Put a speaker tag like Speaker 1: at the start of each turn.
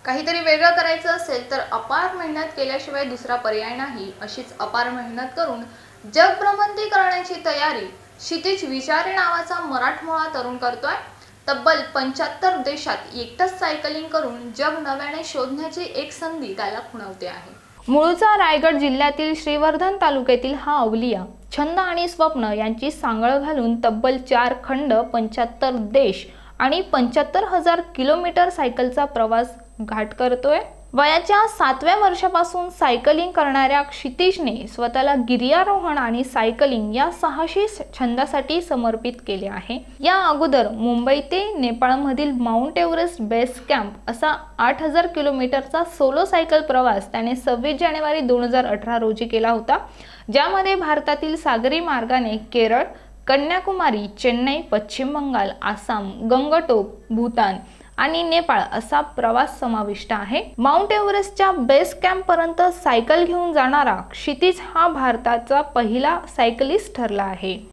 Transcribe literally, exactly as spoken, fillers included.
Speaker 1: काहीतरी वेगळं करायचं असेल तर अपार मेहनत केल्याशिवाय दुसरा पर्याय नाही। अशीच अपार मेहनत करून जगभ्रमंती करण्याची तयारी क्षितिज विचारे नावाचा मराठमोळा तरुण करतोय। तब्बल पंच्याहत्तर देशात एकटाच सायकलिंग करून जग नव्याने शोधण्याची एक संधी त्याला खुणवते आहे। मूळचा रायगड जिल्ह्यातील श्रीवर्धन तालुक्यातील हा अवलिया छंद आणि स्वप्न यांची सांगळ घालून तब्बल चार खंड, पंच्याहत्तर देश आणि पंच्याहत्तर हजार किलोमीटर सायकलचा प्रवास घाट करतोय। वयाच्या सातव्या वर्षापासून सायकलिंग करणाऱ्या क्षितिजने स्वतःला गिर्यारोहण आणि सायकलिंग या साहसी छंदासाठी समर्पित केले आहे। या अगोदर मुंबई ते नेपाळमधील माउंट एव्हरेस्ट बेस कॅम्प असा आठ हजार किलोमीटरचा सोलो सायकल प्रवास त्याने सव्वीस जानेवारी दोन हजार अठरा रोजी केला होता, ज्यामध्ये भारतातील सागरी मार्गाने केरळ, कन्याकुमारी, चेन्नई, पश्चिम बंगाल, आसाम, गंगटोक, भूतान आणि नेपाळ असा प्रवास समाविष्ट आहे। माउंट एव्हरेस्टच्या बेस कॅम्प पर्यंत सायकल घेऊन जाणारा क्षितिज हा भारताचा पहिला सायकलिस्ट ठरला आहे।